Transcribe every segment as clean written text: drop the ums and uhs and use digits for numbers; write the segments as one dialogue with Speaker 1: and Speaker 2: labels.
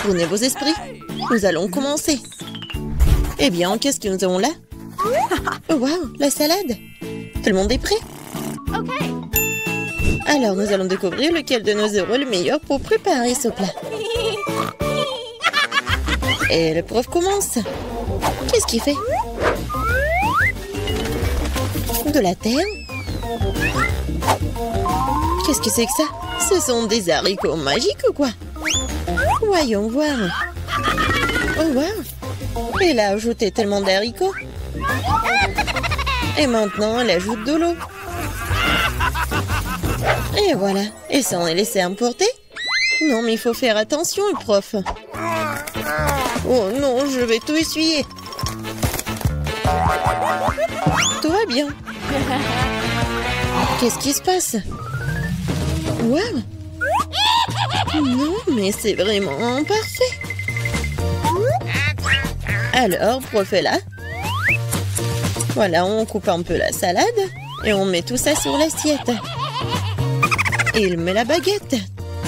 Speaker 1: Tournez vos esprits. Nous allons commencer. Eh bien, qu'est-ce que nous avons là? Oh, wow, la salade. Tout le monde est prêt? Alors, nous allons découvrir lequel de nos euros est le meilleur pour préparer ce plat. Et le prof commence. Qu'est-ce qu'il fait? De la terre? Qu'est-ce que c'est que ça? Ce sont des haricots magiques ou quoi? Voyons voir. Oh wow! Elle a ajouté tellement d'haricots. Et maintenant, elle ajoute de l'eau. Et voilà. Et ça en est laissé emporter? Non, mais il faut faire attention, le prof. Oh non, je vais tout essuyer. Tout va bien. Qu'est-ce qui se passe? Wow! Non, mais c'est vraiment parfait. Alors, prof est là. Voilà, on coupe un peu la salade et on met tout ça sur l'assiette. Et il met la baguette.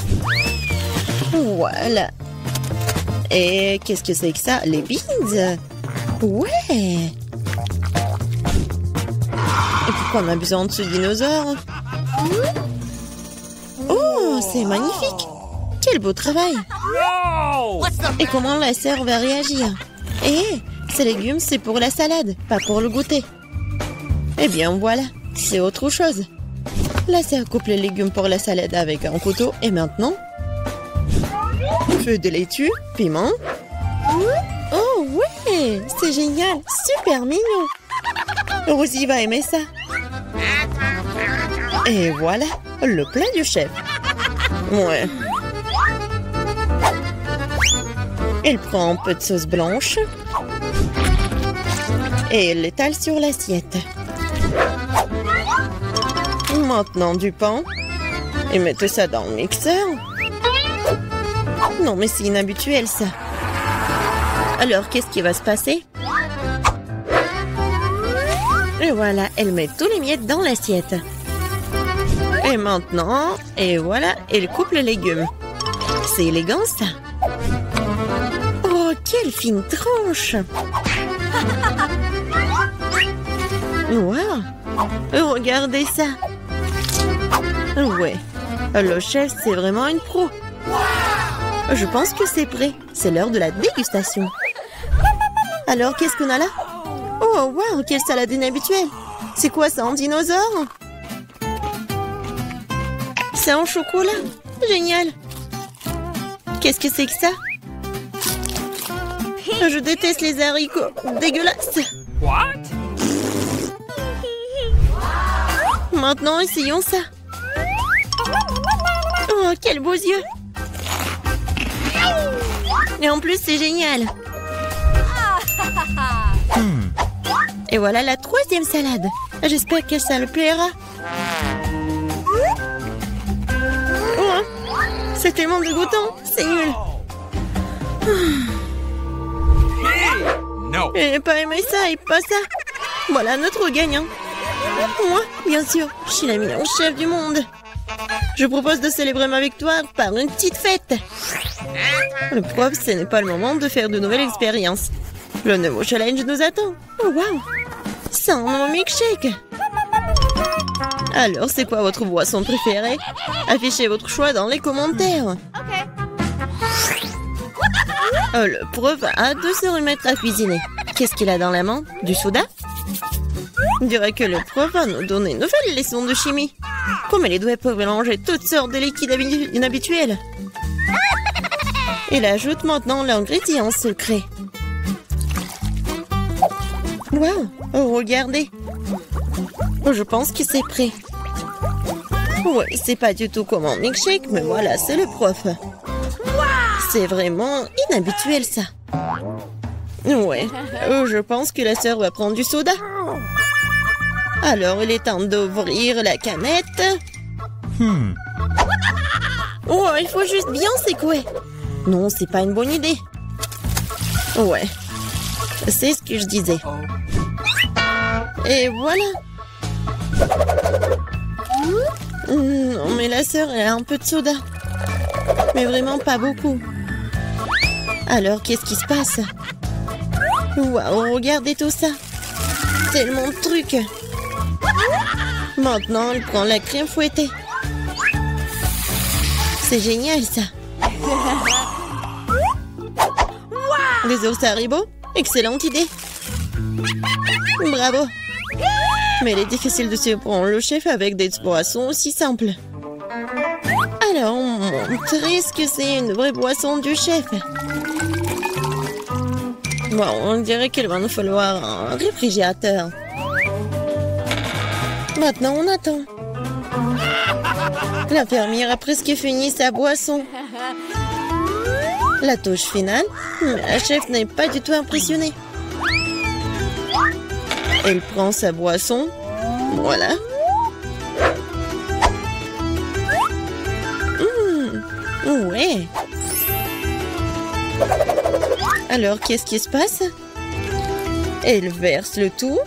Speaker 1: Voilà. Et qu'est-ce que c'est que ça? Les beans? Ouais! Et pourquoi on a besoin de ce dinosaure? Oh, c'est magnifique! Quel beau travail! Et comment la sœur va réagir? Eh, ces légumes, c'est pour la salade, pas pour le goûter. Eh bien, voilà, c'est autre chose. La sœur coupe les légumes pour la salade avec un couteau et maintenant... Feu de laitue, piment. Oh, ouais, c'est génial, super mignon. Rosie va aimer ça. Et voilà, le plat du chef. Ouais. Elle prend un peu de sauce blanche et elle l'étale sur l'assiette. Maintenant du pain et mettez ça dans le mixeur. Non, mais c'est inhabituel ça. Alors, qu'est-ce qui va se passer? Et voilà, elle met tous les miettes dans l'assiette. Et maintenant, et voilà, elle coupe les légumes. C'est élégant ça. Oh, quelle fine tranche! Wow! Regardez ça! Ouais, le chef, c'est vraiment une pro. Je pense que c'est prêt. C'est l'heure de la dégustation. Alors, qu'est-ce qu'on a là? Oh, wow, quelle salade inhabituelle! C'est quoi ça, un dinosaure? C'est en chocolat. Génial! Qu'est-ce que c'est que ça? Je déteste les haricots. Dégueulasse!
Speaker 2: What?
Speaker 1: Maintenant, essayons ça. Oh, quels beaux yeux! Et en plus, c'est génial! Et voilà la troisième salade. J'espère que ça le plaira. Oh, c'est tellement dégoûtant. C'est nul.
Speaker 2: No.
Speaker 1: Je n'ai pas aimé ça et pas ça. Voilà notre gagnant. Moi, bien sûr, je suis la meilleure chef du monde. Je propose de célébrer ma victoire par une petite fête. Le prof, ce n'est pas le moment de faire de nouvelles expériences. Le nouveau challenge nous attend. Oh, wow! C'est un nouveau milkshake. Alors, c'est quoi votre boisson préférée? Affichez votre choix dans les commentaires. Le prof a hâte de se remettre à cuisiner. Qu'est-ce qu'il a dans la main? Du soda? On dirait que le prof va nous donner une nouvelle leçon de chimie. Comment les doigts peuvent mélanger toutes sortes de liquides inhabituels. Il ajoute maintenant l'ingrédient secret. Wow, oh, regardez. Je pense que c'est prêt. Ouais, c'est pas du tout comme un milkshake, mais voilà, c'est le prof. C'est vraiment inhabituel ça. Ouais, je pense que la sœur va prendre du soda. Alors, il est temps d'ouvrir la canette. Oh, il faut juste bien secouer. Non, c'est pas une bonne idée. Ouais, c'est ce que je disais. Et voilà. Non, mais la sœur, elle a un peu de soda. Mais vraiment pas beaucoup. Alors, qu'est-ce qui se passe? Waouh, regardez tout ça. Tellement de trucs. Maintenant, elle prend la crème fouettée. C'est génial, ça. Des ours Haribo? Excellente idée. Bravo. Mais il est difficile de surprendre le chef avec des boissons aussi simples. Alors, on montrer ce que c'est une vraie boisson du chef. Bon, on dirait qu'il va nous falloir un réfrigérateur. Maintenant, on attend. L'infirmière a presque fini sa boisson. La touche finale, mais la chef n'est pas du tout impressionnée. Elle prend sa boisson. Voilà. Ouais. Alors, qu'est-ce qui se passe? Elle verse le tout.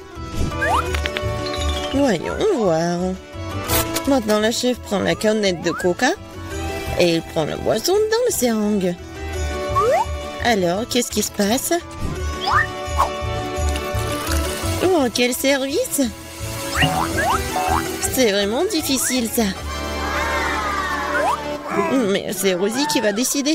Speaker 1: Voyons voir. Maintenant, la chef prend la canette de coca et elle prend la boisson dans le seringue. Alors, qu'est-ce qui se passe? Oh, quel service! C'est vraiment difficile, ça. Mais c'est Rosie qui va décider.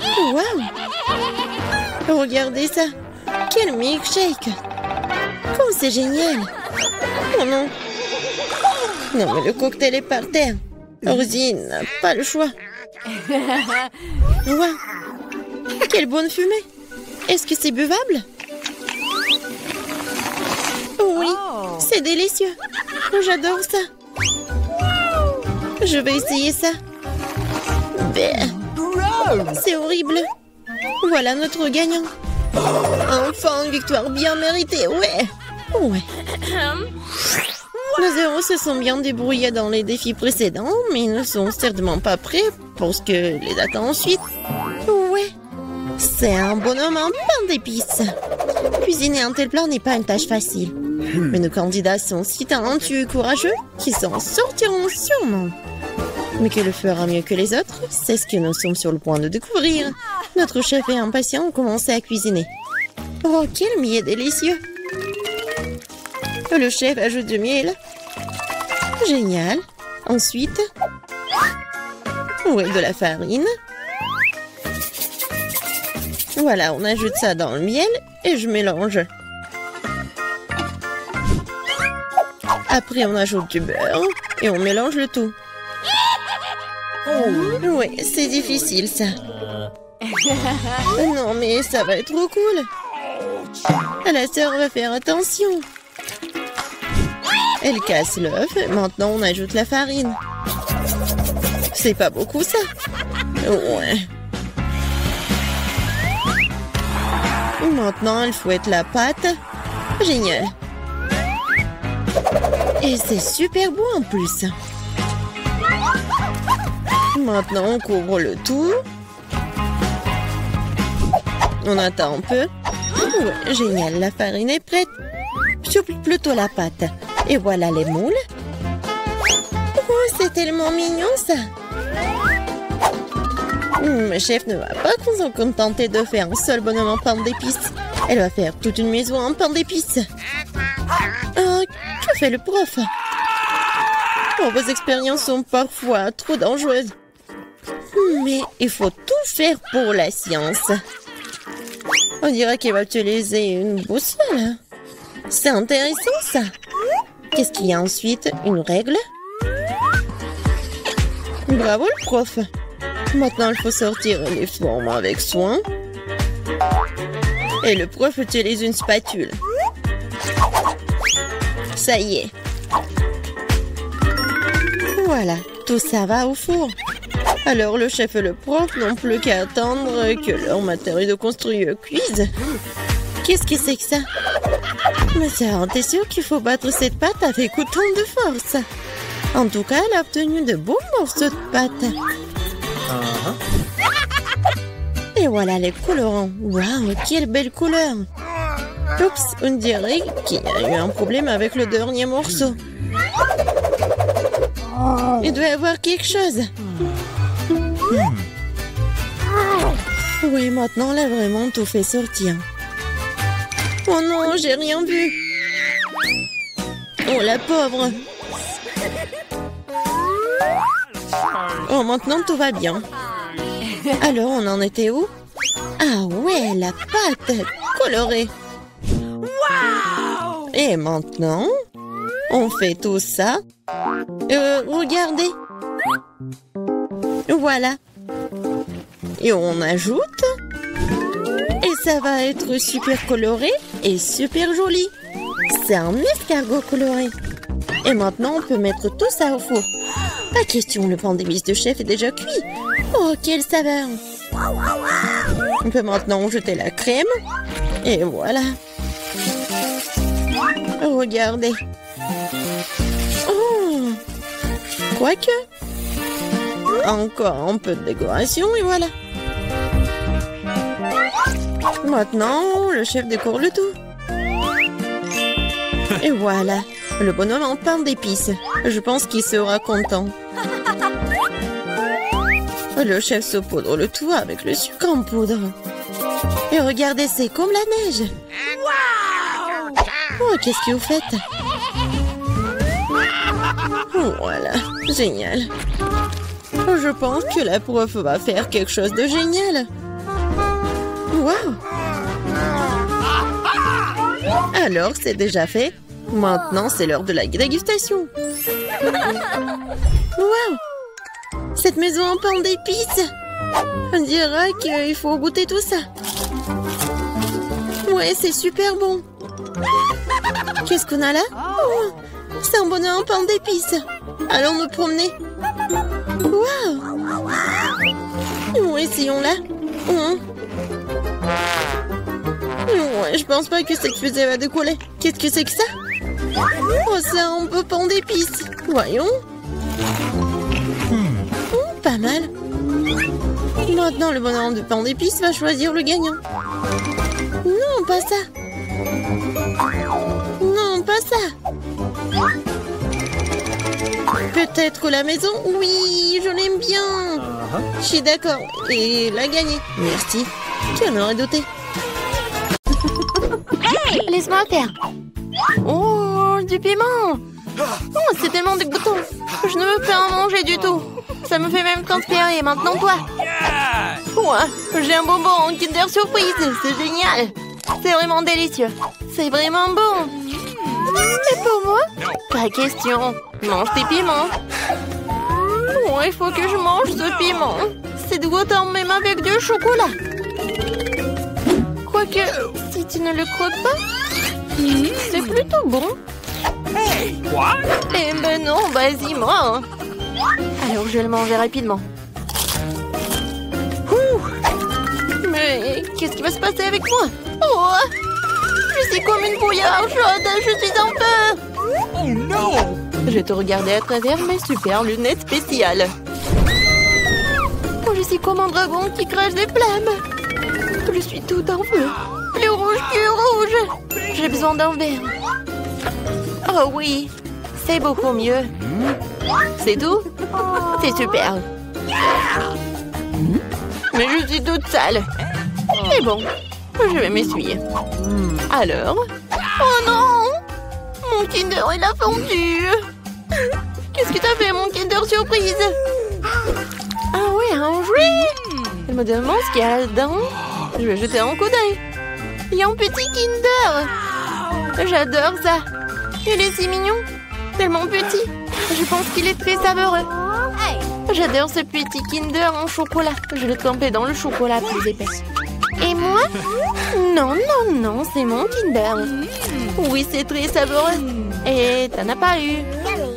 Speaker 1: Waouh! Regardez ça! Quel milkshake! Oh, c'est génial! Oh non! Non, mais le cocktail est par terre. Rosie n'a pas le choix. Waouh! Quelle bonne fumée! Est-ce que c'est buvable? Oui, c'est délicieux. J'adore ça. Je vais essayer ça. C'est horrible. Voilà notre gagnant. Enfin, une victoire bien méritée, ouais. Nos héros se sont bien débrouillés dans les défis précédents, mais ils ne sont certainement pas prêts pour ce que les attend ensuite. Ouais, c'est un bonhomme en pain d'épices. Cuisiner un tel plat n'est pas une tâche facile. Mais nos candidats sont si talentueux et courageux qu'ils s'en sortiront sûrement. Mais qui le fera mieux que les autres, c'est ce que nous sommes sur le point de découvrir. Notre chef est impatient de commencer à cuisiner. Oh, quel miel délicieux! Le chef ajoute du miel. Génial. Ensuite, de la farine. Voilà, on ajoute ça dans le miel et je mélange. Après, on ajoute du beurre et on mélange le tout. Oui, c'est difficile, ça. Non, mais ça va être trop cool. La sœur va faire attention. Elle casse l'œuf. Maintenant, on ajoute la farine. C'est pas beaucoup, ça. Ouais. Maintenant, elle fouette la pâte. Génial. Et c'est super beau en plus. Maintenant, on couvre le tout. On attend un peu. Ouais, génial, la farine est prête. Souple plutôt la pâte. Et voilà les moules. Oh, c'est tellement mignon, ça. Le chef ne va pas se contenter de faire un seul bonhomme en pain d'épices. Elle va faire toute une maison en pain d'épices. Que fait le prof? Oh, vos expériences sont parfois trop dangereuses. Mais il faut tout faire pour la science. On dirait qu'il va utiliser une boussole. C'est intéressant, ça. Qu'est-ce qu'il y a ensuite? Une règle? Bravo, le prof. Maintenant, il faut sortir les formes avec soin. Et le prof utilise une spatule. Ça y est. Voilà, tout ça va au four. Alors le chef et le prof n'ont plus qu'à attendre que leur matériau de construire cuise. Qu'est-ce que c'est que ça? Mais ça, t'es sûr qu'il faut battre cette pâte avec autant de force? En tout cas, elle a obtenu de beaux morceaux de pâte. Et voilà les colorants. Waouh, quelle belle couleur! Oups, on dirait qu'il y a eu un problème avec le dernier morceau. Il doit y avoir quelque chose. Oui, maintenant, elle a vraiment tout fait sortir. Oh non, j'ai rien vu. Oh, la pauvre. Oh, maintenant, tout va bien. Alors, on en était où? Ah ouais, la pâte colorée. Et maintenant, on fait tout ça. Regardez. Voilà. Et on ajoute. Et ça va être super coloré et super joli. C'est un escargot coloré. Et maintenant, on peut mettre tout ça au four. Pas question, le pain d'épices de chef est déjà cuit. Oh, quelle saveur! On peut maintenant jeter la crème. Et voilà. Regardez. Oh! Quoique. Encore un peu de décoration et voilà. Maintenant, le chef décore le tout. Et voilà. Le bonhomme en pain d'épices. Je pense qu'il sera content. Le chef saupoudre le tout avec le sucre en poudre. Et regardez, c'est comme la neige. Oh, qu'est-ce que vous faites? Voilà, génial. Je pense que la prof va faire quelque chose de génial. Waouh! Alors, c'est déjà fait. Maintenant, c'est l'heure de la dégustation. Waouh! Cette maison en pain d'épices. On dirait qu'il faut goûter tout ça. Ouais, c'est super bon. Qu'est-ce qu'on a là? Oh, c'est un bonheur en pain d'épices. Allons nous promener. Waouh! Oh, essayons là. Ouais, je pense pas que cette fusée va décoller. Qu'est-ce que c'est que ça? Oh, c'est un peu pain d'épices. Voyons. Pas mal. Maintenant, le bonhomme de pain d'épices va choisir le gagnant. Non, pas ça. Non, pas ça. Peut-être la maison? Oui, je l'aime bien. Je suis d'accord. Et l'a gagné. Merci. Qui en aurait douté?
Speaker 2: Hey, laisse-moi faire. Oh, du piment. Oh, c'est tellement dégoûtant. Je ne veux pas en manger du tout. Ça me fait même transpirer. Maintenant, toi. Ouais, j'ai un bonbon en Kinder Surprise. C'est génial. C'est vraiment délicieux. C'est vraiment bon. Et pour moi? Pas question. Mange tes piments. Oh, il faut que je mange ce piment. C'est dégoûtant même avec du chocolat. Quoique, si tu ne le croques pas, c'est plutôt bon. Eh ben non, vas-y, moi. Alors, je vais le manger rapidement. Mais qu'est-ce qui va se passer avec moi? Oh, je suis comme une bouillarde chaude, je suis en feu. Oh non! Je te regardais à travers mes super lunettes spéciales. Oh, je suis comme un dragon qui crache des flammes. Je suis tout en feu. Plus rouge que rouge. J'ai besoin d'un verre. Oh oui, c'est beaucoup mieux. C'est tout? C'est super. Mais je suis toute sale. Mais bon, je vais m'essuyer. Alors? Oh non! Mon Kinder, il a fondu. Qu'est-ce que t'as fait, mon Kinder Surprise? Ah oui, un jouet. Elle me demande ce qu'il y a là-dedans. Je vais jeter un coup d'œil. Il y a un petit Kinder. J'adore ça. Il est si mignon. Tellement petit. Je pense qu'il est très savoureux. J'adore ce petit Kinder en chocolat. Je l'ai trempé dans le chocolat plus épais. Et moi? Non, non, non, c'est mon Kinder. Oui, c'est très savoureux. Et t'en as pas eu.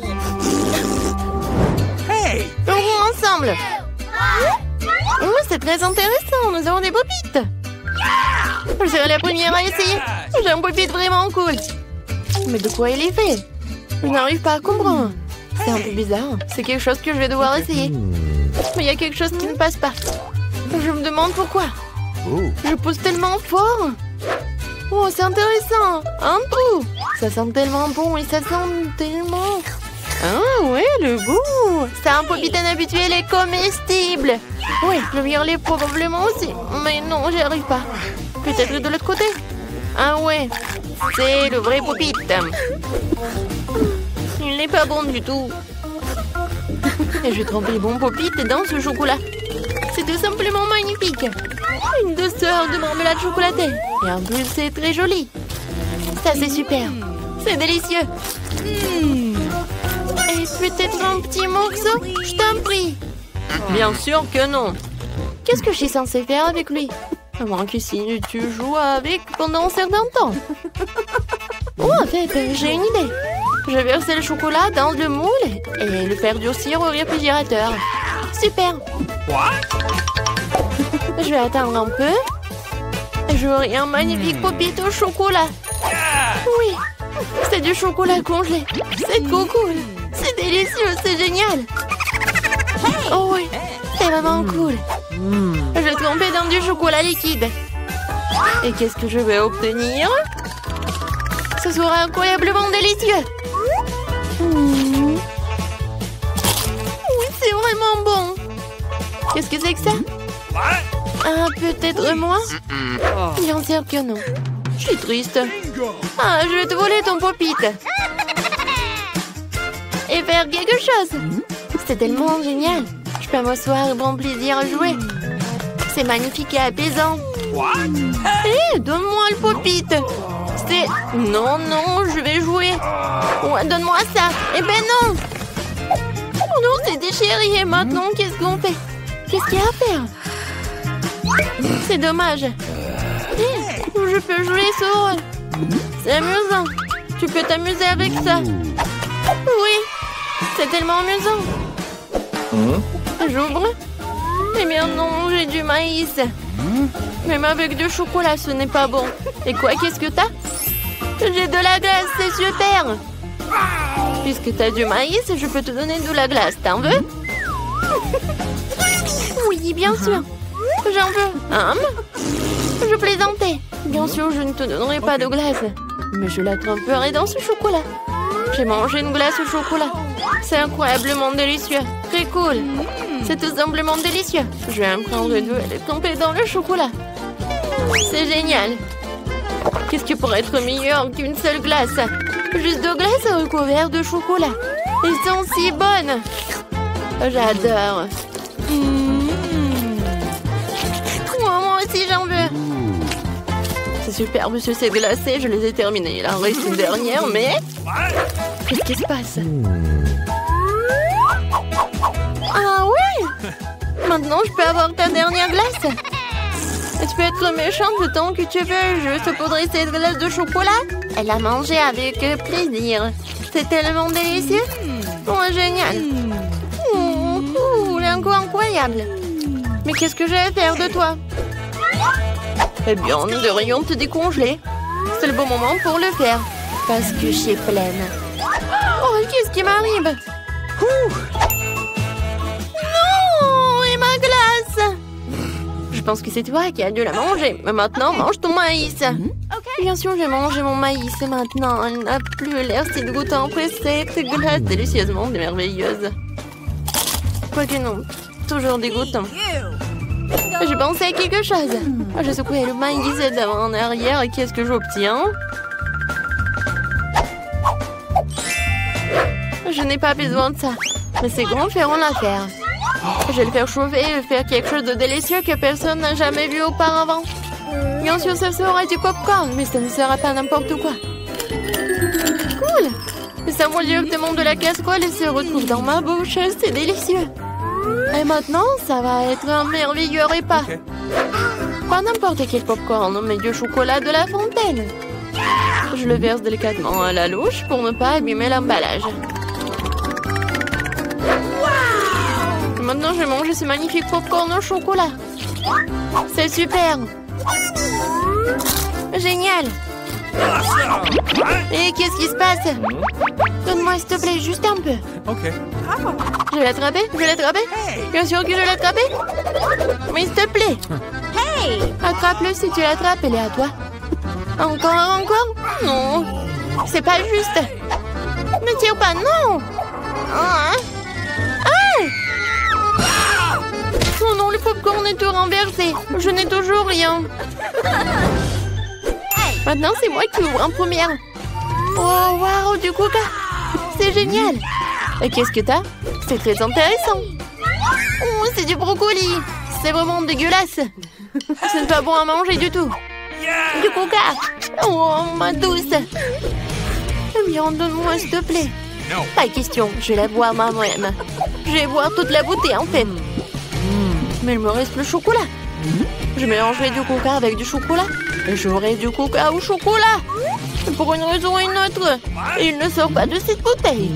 Speaker 2: On joue ensemble. Oh, c'est très intéressant. Nous avons des popites. Je serai la première à essayer. J'ai un popite vraiment cool. Mais de quoi il est fait? Je n'arrive pas à comprendre. C'est un peu bizarre. C'est quelque chose que je vais devoir essayer. Mais il y a quelque chose qui ne passe pas. Je me demande pourquoi. Je pousse tellement fort. Oh, c'est intéressant. Un trou. Ça sent tellement bon et ça sent tellement... Ah ouais, le goût. C'est un Pop-It inhabituel et comestible. Oui, je vais y aller probablement aussi. Mais non, j'y arrive pas. Peut-être de l'autre côté. Ah ouais, c'est le vrai Pop-It. Il n'est pas bon du tout. Et je trempe les bons Pop-It dans ce chocolat. C'est tout simplement magnifique. Une douceur de marmelade chocolatée. Et en plus, c'est très joli. Ça, c'est super. C'est délicieux. Et peut-être un petit morceau? Je t'en prie. Bien sûr que non. Qu'est-ce que je suis censée faire avec lui? À moins que si tu joues avec pendant un certain temps. Oh, en fait, j'ai une idée. Je vais verser le chocolat dans le moule et le faire durcir au réfrigérateur. Super. Je vais attendre un peu. J'aurai un magnifique Pop-It au chocolat. Oui, c'est du chocolat congelé. C'est trop cool. C'est délicieux, c'est génial. Oh oui, c'est vraiment cool. Je vais tremper dans du chocolat liquide. Et qu'est-ce que je vais obtenir? Ce sera incroyablement délicieux. Oui, c'est vraiment bon. Qu'est-ce que c'est que ça? Ah, peut-être moi? Bien sûr que non. Je suis triste. Ah, je vais te voler ton Pop-It. Et faire quelque chose. C'est tellement génial. Je peux m'asseoir et prendre plaisir à jouer. C'est magnifique et apaisant. Hé, donne-moi le Pop-It. C'est... Non, non, je vais jouer. Ouais, donne-moi ça. Eh ben non. Oh non, c'est déchiré. Et maintenant, qu'est-ce qu'on fait? Qu'est-ce qu'il y a à faire? C'est dommage. Je peux jouer sur... C'est amusant. Tu peux t'amuser avec ça. Oui, c'est tellement amusant. J'ouvre. Eh bien non, j'ai du maïs. Même avec du chocolat, ce n'est pas bon. Et quoi, qu'est-ce que t'as? J'ai de la glace, c'est super. Puisque t'as du maïs, je peux te donner de la glace. T'en veux? Oui, bien sûr. J'en veux. Je plaisantais. Bien sûr, je ne te donnerai pas de glace. Mais je la tremperai dans ce chocolat. J'ai mangé une glace au chocolat. C'est incroyablement délicieux. Très cool. C'est tout simplement délicieux. Je vais en prendre deux et les tremper dans le chocolat. C'est génial. Qu'est-ce qui pourrait être meilleur qu'une seule glace? Juste deux glaces recouvertes de chocolat. Elles sont si bonnes. J'adore. Moi aussi, j'en veux. C'est super, monsieur, c'est glacé. Je les ai terminés. Il en reste une dernière, mais... Qu'est-ce qui se passe? Ah oui! Maintenant, je peux avoir ta dernière glace? Et tu peux être méchante tant que tu veux. Je te poudrer cette glace de chocolat. Elle l'a mangée avec plaisir. C'est tellement délicieux. Oh, génial. Cool, incroyable. Mais qu'est-ce que je vais faire de toi? Eh bien, nous devrions te décongeler. C'est le bon moment pour le faire. Parce que je suis pleine. Oh, qu'est-ce qui m'arrive? Non! Et ma glace! Je pense que c'est toi qui as dû la manger. Mais maintenant, mange ton maïs. Bien sûr, je vais manger mon maïs. Maintenant, elle n'a plus l'air si dégoûtant après cette glace délicieusement merveilleuse. Quoique non, toujours dégoûtant. Je pensais à quelque chose. Je secouais le maïs d'avant en arrière et qu'est-ce que j'obtiens? Je n'ai pas besoin de ça. Mais ces grands feront l'affaire. Je vais le faire chauffer et faire quelque chose de délicieux que personne n'a jamais vu auparavant. Bien sûr, ça sera du popcorn, mais ça ne sera pas n'importe quoi. Cool! Le savon directement de la casserole se retrouve dans ma bouche. C'est délicieux. Et maintenant, ça va être un merveilleux repas. Pas n'importe quel popcorn, mais du chocolat de la fontaine. Je le verse délicatement à la louche pour ne pas abîmer l'emballage. Maintenant, je vais manger ce magnifique popcorn au chocolat. C'est super. Génial. Et qu'est-ce qui se passe? Donne-moi, s'il te plaît, juste un peu.
Speaker 3: Ok.
Speaker 2: Je vais l'attraper? Je vais l'attraper? Bien sûr que je vais l'attraper. Mais s'il te plaît. Attrape-le si tu l'attrapes, elle est à toi. Encore? Non. C'est pas juste. Ne tire pas, non. Ah! Oh non, le popcorn est tout renversé. Je n'ai toujours rien. Maintenant, c'est moi qui ouvre en première. Oh, waouh, du coca. C'est génial. Et qu'est-ce que t'as? C'est très intéressant. Oh, c'est du brocoli. C'est vraiment dégueulasse. Ce n'est pas bon à manger du tout. Du coca. Oh, ma douce. Bien, donne-moi, s'il te plaît. Pas question, je vais la boire moi-même. Je vais boire toute la bouteille, en fait. Mais il me reste le chocolat. Je mélangerai du coca avec du chocolat. Et j'aurai du coca au chocolat. Pour une raison ou une autre. Il ne sort pas de cette bouteille.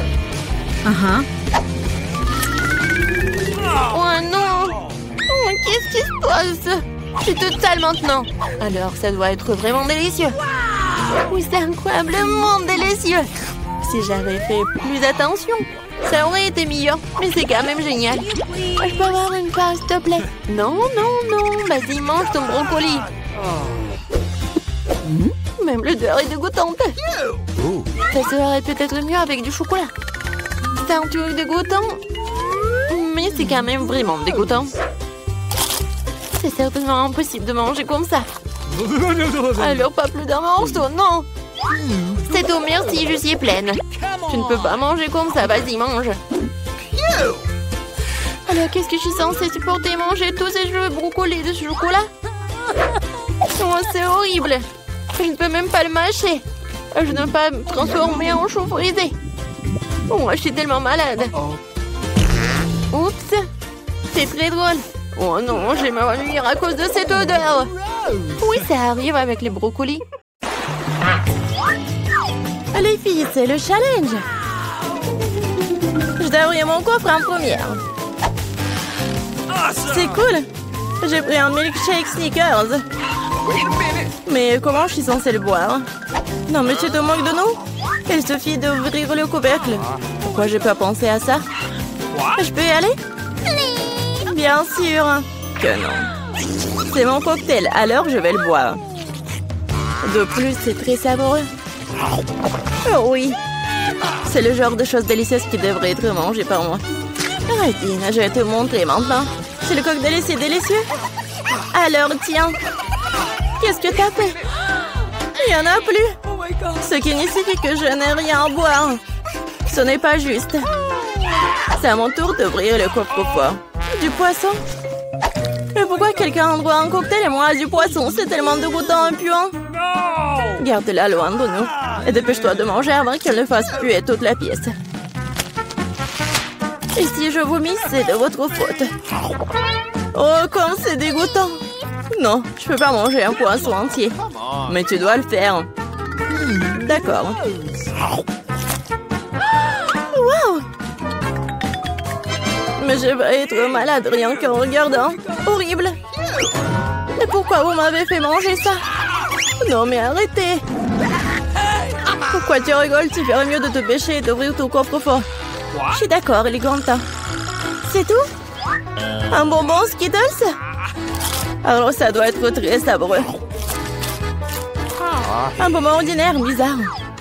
Speaker 2: Oh non. Oh, qu'est-ce qui se passe? Je suis toute sale maintenant. Alors, ça doit être vraiment délicieux. Oui, c'est incroyablement délicieux. Si j'avais fait plus attention, ça aurait été mieux. Mais c'est quand même génial. Je peux avoir une part, s'il te plaît? Non, non, non. Vas-y, mange ton brocoli. Même l'odeur est dégoûtante. Ça serait peut-être mieux avec du chocolat. C'est un truc dégoûtant. Mais c'est quand même vraiment dégoûtant. C'est certainement impossible de manger comme ça. Alors pas plus d'un morceau, non. C'est tout, merci, je suis pleine. Tu ne peux pas manger comme ça, vas-y, mange. Alors qu'est-ce que je suis censée supporter? Manger tous ces jeux brocolis de chocolat? Oh, c'est horrible. Je ne peux même pas le mâcher. Je ne peux pas me transformer en chou frisé. Oh, je suis tellement malade. Oups, c'est très drôle. Oh non, je vais m'ennuyer à cause de cette odeur. Oui, ça arrive avec les brocolis. Les filles, c'est le challenge. Je dois ouvrir mon coffre en première. C'est cool. J'ai pris un milkshake Snickers. Mais comment je suis censée le boire? Non, mais tu te moques de nous? Il suffit d'ouvrir le couvercle. Pourquoi j'ai pas pensé à ça? Je peux y aller? Bien sûr que non. C'est mon cocktail, alors je vais le boire. De plus, c'est très savoureux. Oh oui. C'est le genre de choses délicieuses qui devrait être mangées par moi. Arrêtine, je vais te montrer maintenant. C'est le cocktail, c'est délicieux. Alors, tiens. Qu'est-ce que t'as fait? Il n'y en a plus. Ce qui signifie que je n'ai rien à boire. Ce n'est pas juste. C'est à mon tour d'ouvrir le coffre-fort. Du poisson? Mais pourquoi quelqu'un boit un cocktail et moi du poisson? C'est tellement dégoûtant et puant. Garde-la loin de nous. Et dépêche-toi de manger avant qu'elle ne fasse puer toute la pièce. Et si je vomis, c'est de votre faute. Oh, comme c'est dégoûtant. Non, je peux pas manger un poisson entier. Mais tu dois le faire. D'accord. Wow! Mais je vais être malade rien qu'en regardant. Horrible. Mais pourquoi vous m'avez fait manger ça? Non, mais arrêtez. Pourquoi tu rigoles? Tu ferais mieux de te pêcher et d'ouvrir ton coffre-fort. Je suis d'accord, il est grand temps. C'est tout? Un bonbon Skittles? Alors ça doit être très savoureux. Un bonbon ordinaire, bizarre.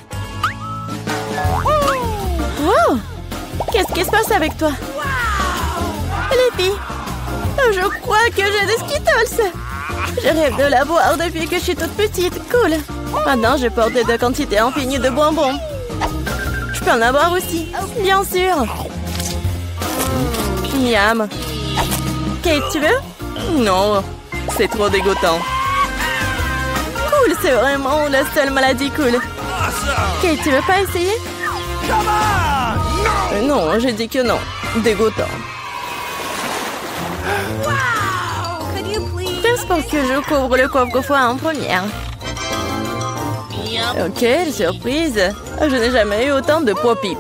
Speaker 2: Wow! Qu'est-ce qui se passe avec toi? Les filles, je crois que j'ai des Skittles. Je rêve de l'avoir depuis que je suis toute petite. Cool. Maintenant, je porte de quantités infinies de bonbons. Je peux en avoir aussi. Bien sûr. Miam. Kate, tu veux? Non, c'est trop dégoûtant. Cool, c'est vraiment la seule maladie cool. Kate, tu veux pas essayer? Non, j'ai dit que non. Dégoûtant. Juste pour que je couvre le coffre-fort en première. Ok, surprise. Je n'ai jamais eu autant de pop-it.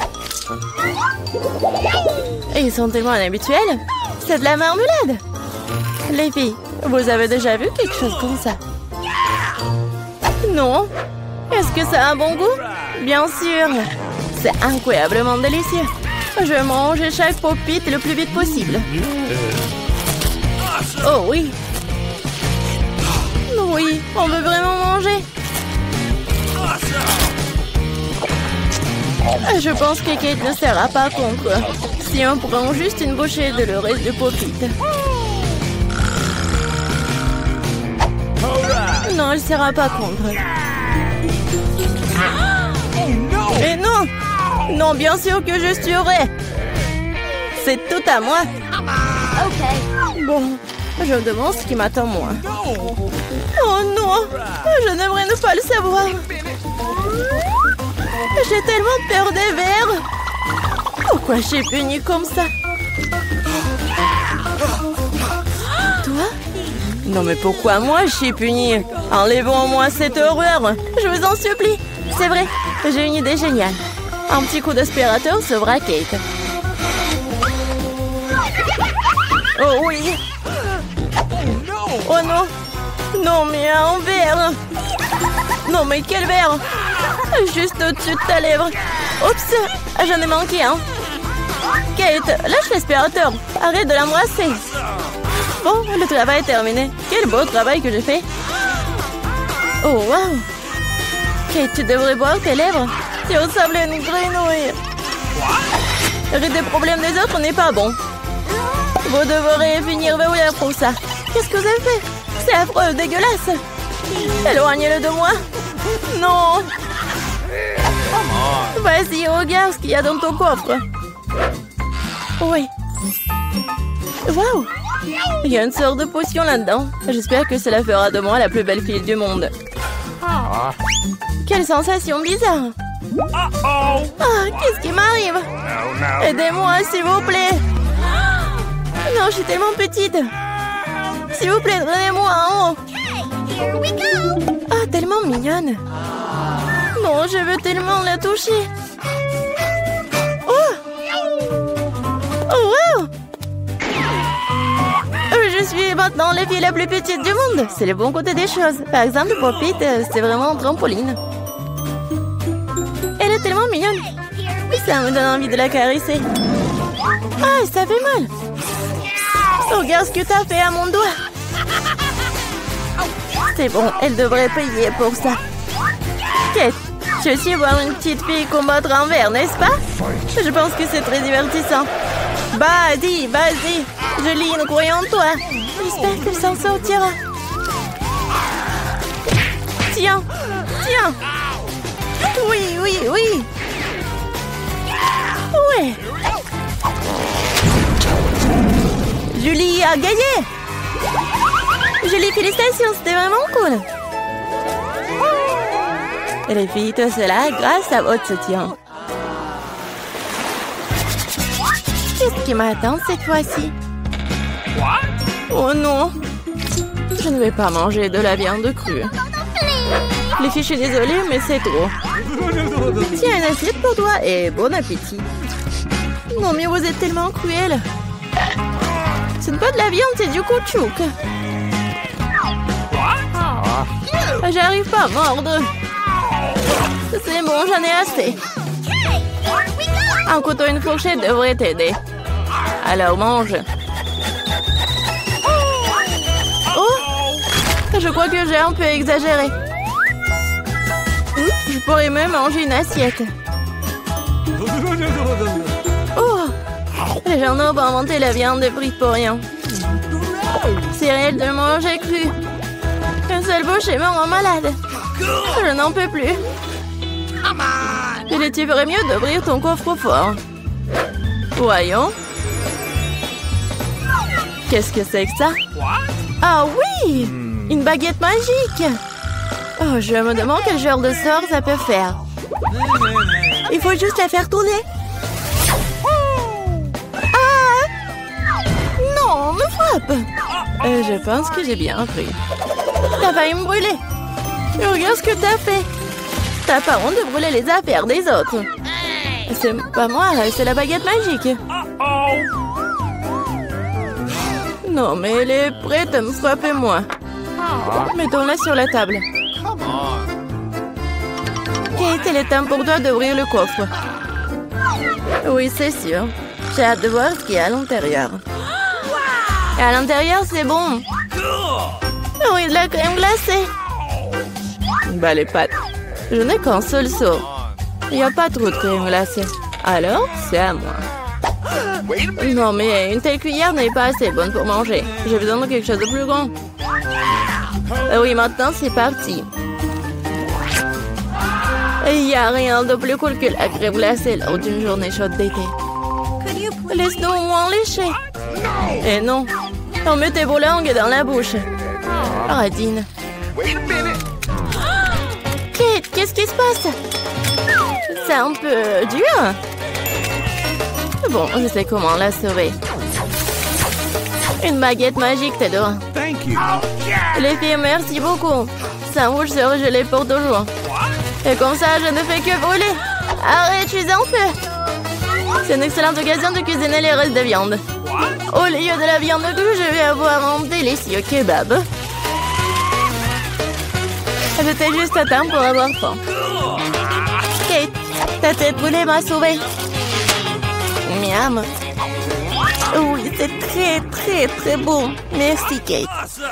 Speaker 2: Et ils sont tellement inhabituels. C'est de la marmelade. Les filles, vous avez déjà vu quelque chose comme ça? Non? Est-ce que ça a un bon goût? Bien sûr. C'est incroyablement délicieux. Je vais manger chaque pop-it le plus vite possible. Oh oui. Oui, on veut vraiment manger. Je pense que Kate ne sera pas contre. Si on prend juste une bouchée de le reste de Pop-It. Non, elle ne sera pas contre. Et non! Non, bien sûr que je suivrai. C'est tout à moi. Bon, je me demande ce qui m'attend moi. Oh non! Je n'aimerais ne pas le savoir. J'ai tellement peur des vers. Pourquoi je suis punie comme ça? Toi? Non mais pourquoi moi je suis punie? Enlevons-moi cette horreur. Je vous en supplie. C'est vrai, j'ai une idée géniale. Un petit coup d'aspirateur sauvera Kate. Oh oui. Oh non. Non mais un verre. Non mais quel verre? Juste au-dessus de ta lèvre. Oups, j'en ai manqué un. Kate, lâche l'aspirateur. Arrête de l'embrasser. Bon, le travail est terminé. Quel beau travail que j'ai fait. Oh wow. Kate, tu devrais boire tes lèvres. Tu ressembles à une grenouille. Rire des problèmes des autres n'est pas bon. Vous devrez finir verrouillé pour ça. Qu'est-ce que vous avez fait? C'est affreux, dégueulasse. Éloignez-le de moi. Non. Vas-y, regarde ce qu'il y a dans ton coffre. Oui. Waouh. Il y a une sorte de potion là-dedans. J'espère que cela fera de moi la plus belle fille du monde. Quelle sensation bizarre. Ah, qu'est-ce qui m'arrive? Aidez-moi, s'il vous plaît. Non, je suis tellement petite. S'il vous plaît, donnez-moi en haut. Ah, tellement mignonne. Non, je veux tellement la toucher. Oh! Oh, wow! Je suis maintenant la fille la plus petite du monde. C'est le bon côté des choses. Par exemple, Pop-It, c'est vraiment un trampoline. Elle est tellement mignonne. Ça me donne envie de la caresser. Ah, ça fait mal. Regarde ce que t'as fait à mon doigt. C'est bon, elle devrait payer pour ça. Kate, tu veux aussi voir une petite fille combattre un verre, n'est-ce pas? Je pense que c'est très divertissant. Vas-y, vas-y. Julie, nous croyons en toi. J'espère qu'elle s'en sortira. Tiens, tiens. Oui, oui, oui. Ouais. Julie a gagné. Julie, félicitations, c'était vraiment cool. Et les filles, tout cela grâce à votre soutien. Qu'est-ce qui m'attend cette fois-ci? Oh non! Je ne vais pas manger de la viande crue. Les filles, je suis désolée, mais c'est trop. Tiens, une assiette pour toi et bon appétit. Non, mais vous êtes tellement cruel. Ce n'est pas de la viande, c'est du caoutchouc. J'arrive pas à mordre. C'est bon, j'en ai assez. Un couteau et une fourchette devraient t'aider. Alors mange. Oh! Je crois que j'ai un peu exagéré. Je pourrais même manger une assiette. Oh! Les gens ont inventé la viande de frites pour rien. C'est réel de manger cru. Une seule bouchée me rend malade. Je n'en peux plus. Tu ferais mieux d'ouvrir ton coffre-fort. Voyons. Qu'est-ce que c'est que ça? Ah oui! Une baguette magique! Oh, je me demande quel genre de sort ça peut faire. Il faut juste la faire tourner. Ah! Non, me frappe! Je pense que j'ai bien appris. T'as failli me brûler. Regarde ce que t'as fait. T'as pas honte de brûler les affaires des autres. C'est pas moi, c'est la baguette magique. Non, mais elle est prête à me frapper, moi. Mettons-la sur la table. Kate, il est temps pour toi d'ouvrir le coffre. Oui, c'est sûr. J'ai hâte de voir ce qu'il y a à l'intérieur. Et à l'intérieur, c'est bon. Oui, de la crème glacée. Bah, les pâtes. Je n'ai qu'un seul seau. Il n'y a pas trop de crème glacée. Alors, c'est à moi. Non, mais une telle cuillère n'est pas assez bonne pour manger. J'ai besoin de quelque chose de plus grand. Oui, maintenant, c'est parti. Il n'y a rien de plus cool que la crème glacée lors d'une journée chaude d'été. Laisse-nous au moins lécher. Et non, on met tes vos langues dans la bouche. Radine. Kate, qu'est-ce qui se passe? C'est un peu dur. Bon, je sais comment la sauver. Une baguette magique, Theodore. Les filles, merci beaucoup. Ça rouge sera gelé pour toujours. Et comme ça, je ne fais que brûler. Arrête, je suis en feu. C'est une excellente occasion de cuisiner les restes de viande. Au lieu de la viande crue, je vais avoir un délicieux kebab. J'étais juste à temps pour avoir faim. Kate, ta tête brûlée m'a sauvée. Miam. Oui, c'est très, très, très bon. Merci, Kate.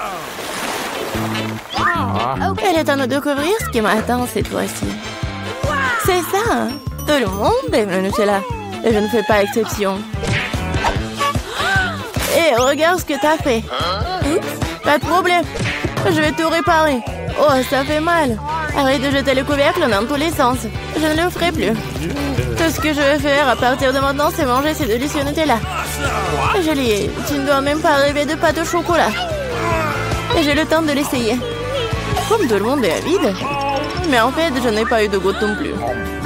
Speaker 2: Elle est temps de découvrir ce qui m'attend cette fois-ci. C'est ça. Tout le monde aime le Nutella. Et je ne fais pas exception. Et regarde ce que t'as fait. Pas de problème. Je vais tout réparer. Oh, ça fait mal. Arrête de jeter le couvercle dans tous les sens. Je ne le ferai plus. Tout ce que je vais faire à partir de maintenant, c'est manger ces délicieux Nutella. Julie, tu ne dois même pas rêver de pâte au chocolat. Et j'ai le temps de l'essayer. Comme tout le monde est avide. Mais en fait, je n'ai pas eu de goutte non plus.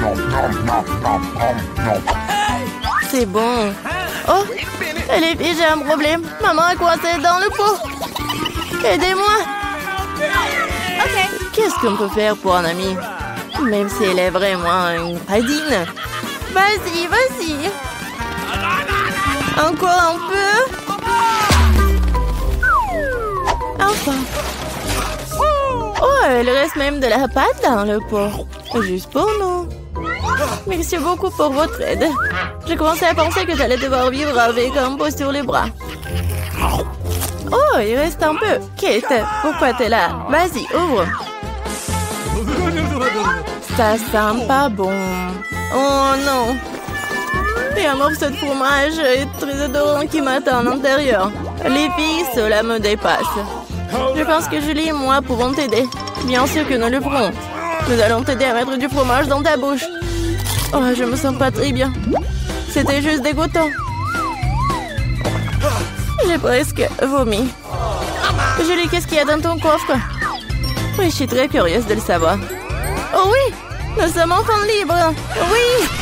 Speaker 2: C'est bon. Oh, les filles, j'ai un problème. Maman a coincé dans le pot. Aidez-moi. Qu'est-ce qu'on peut faire pour un ami? Même si elle est vraiment une radine. Vas-y, vas-y. Encore un peu. Enfin. Oh, il reste même de la pâte dans le pot. Juste pour nous. Merci beaucoup pour votre aide. J'ai commencé à penser que j'allais devoir vivre avec un pot sur les bras. Oh, il reste un peu. Kate, pourquoi t'es là? Vas-y, ouvre. Ça sent pas bon. Oh non. Il y a un morceau de fromage et très odorant qui m'attend à l'intérieur. Les filles, cela me dépasse. Je pense que Julie et moi pouvons t'aider. Bien sûr que nous le ferons. Nous allons t'aider à mettre du fromage dans ta bouche. Oh, je me sens pas très bien. C'était juste dégoûtant. J'ai presque vomi. Julie, qu'est-ce qu'il y a dans ton coffre? Oui, je suis très curieuse de le savoir. Oh oui, nous sommes enfin libres. Oui.